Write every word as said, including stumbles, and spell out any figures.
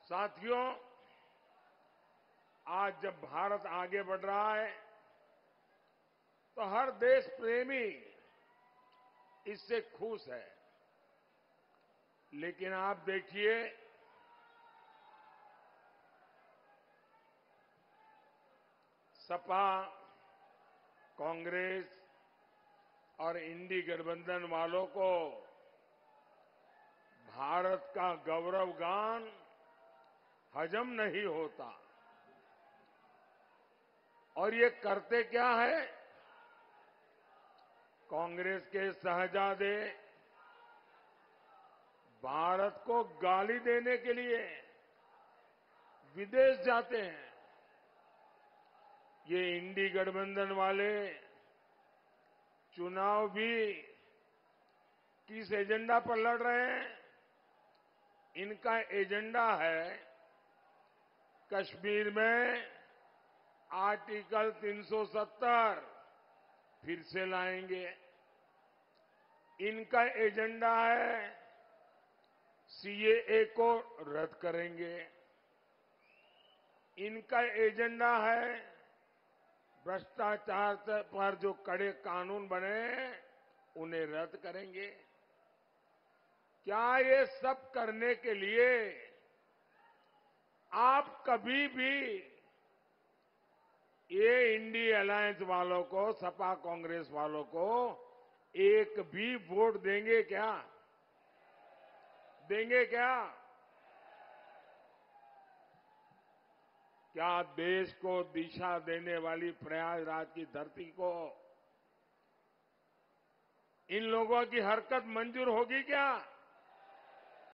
साथियों, आज जब भारत आगे बढ़ रहा है तो हर देश प्रेमी इससे खुश है। लेकिन आप देखिए, सपा, कांग्रेस और इंडी गठबंधन वालों को भारत का गौरव गान हजम नहीं होता। और ये करते क्या है? कांग्रेस के शहजादे भारत को गाली देने के लिए विदेश जाते हैं। ये इंडी गठबंधन वाले चुनाव भी किस एजेंडा पर लड़ रहे हैं? इनका एजेंडा है कश्मीर में आर्टिकल तीन सौ सत्तर फिर से लाएंगे। इनका एजेंडा है सीएए को रद्द करेंगे। इनका एजेंडा है भ्रष्टाचार पर जो कड़े कानून बने उन्हें रद्द करेंगे। क्या ये सब करने के लिए आप कभी भी ये इंडी अलायंस वालों को, सपा कांग्रेस वालों को एक भी वोट देंगे क्या? देंगे क्या? क्या देश को दिशा देने वाली प्रयागराज की धरती को इन लोगों की हरकत मंजूर होगी क्या?